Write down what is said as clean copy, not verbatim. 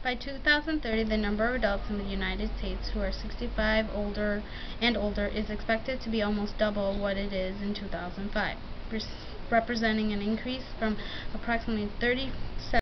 By 2030, the number of adults in the United States who are 65 and older is expected to be almost double what it is in 2005, representing an increase from approximately 37